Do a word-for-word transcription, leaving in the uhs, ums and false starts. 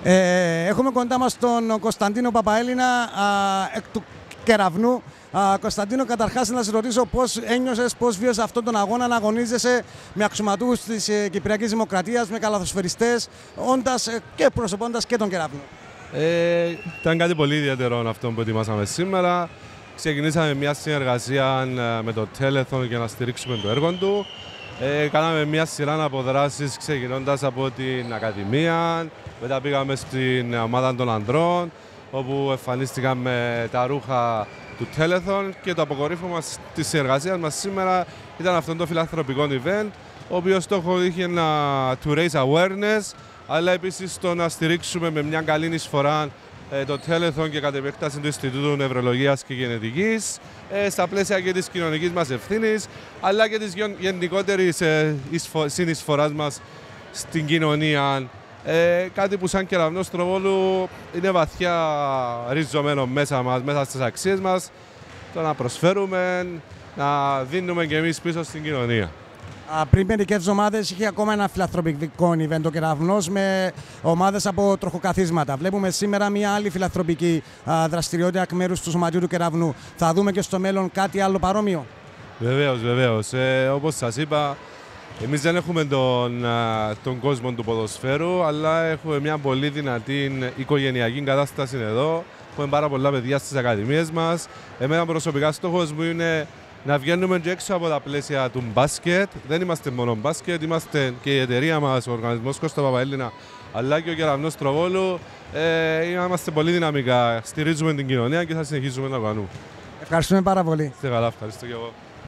Ε, έχουμε κοντά μας τον Κωνσταντίνο Παπαέλληνα, α, εκ του Κεραυνού. Α, Κωνσταντίνο, καταρχάς να σε ρωτήσω πώς ένιωσες, πώς βίωσες αυτόν τον αγώνα να αγωνίζεσαι με αξιωματούχους της ε, Κυπριακής Δημοκρατίας, με καλαθοσφαιριστές, όντας ε, και προσωπώντας και τον Κεραυνό. Ε, ήταν κάτι πολύ ιδιαίτερο αυτό που ετοιμάσαμε σήμερα. Ξεκινήσαμε μια συνεργασία με το Telethon για να στηρίξουμε το έργο του. Ε, κάναμε μια σειρά από δράσεις ξεκινώντας από την Ακαδημία, μετά πήγαμε στην ομάδα των ανδρών, όπου εμφανίστηκαν με τα ρούχα του Telethon και το αποκορύφωμα της συνεργασίας μας σήμερα ήταν αυτό το φιλανθρωπικό event, ο οποίος στόχο είχε να to raise awareness, αλλά επίσης το να στηρίξουμε με μια καλή εισφορά ε, το Telethon και κατ' επέκταση του Ινστιτούτου Νευρολογίας και Γενετικής ε, στα πλαίσια και της κοινωνικής μας ευθύνης, αλλά και της γενικότερης ε, συνεισφοράς μας στην κοινωνία. Ε, κάτι που σαν Κεραυνός Τροβόλου είναι βαθιά ριζωμένο μέσα μας, μέσα στις αξίες μας, το να προσφέρουμε, να δίνουμε και εμείς πίσω στην κοινωνία. Πριν μερικές εβδομάδες είχε ακόμα ένα φιλανθρωπικό event ο Κεραυνός με ομάδες από τροχοκαθίσματα. Βλέπουμε σήμερα μια άλλη φιλανθρωπική δραστηριότητα εκ μέρους του Σωματείου του Κεραυνού. Θα δούμε και στο μέλλον κάτι άλλο παρόμοιο? Βεβαίως, βεβαίως. Ε, όπως σας είπα, εμείς δεν έχουμε τον, τον κόσμο του ποδοσφαίρου, αλλά έχουμε μια πολύ δυνατή οικογενειακή κατάσταση εδώ. Έχουμε πάρα πολλά παιδιά στις ακαδημίες μας. Εμένα προσωπικά στόχος μου είναι να βγαίνουμε και έξω από τα πλαίσια του μπάσκετ. Δεν είμαστε μόνο μπάσκετ, είμαστε και η εταιρεία μας, ο οργανισμός Κώστα Παπαέλληνα, αλλά και ο Κεραυνός Τροβόλου. Ε, είμαστε πολύ δυναμικά, στηρίζουμε την κοινωνία και θα συνεχίσουμε να κάνουμε. Ευχαριστούμε πάρα πολύ. Είστε καλά, ευχαριστώ και εγώ.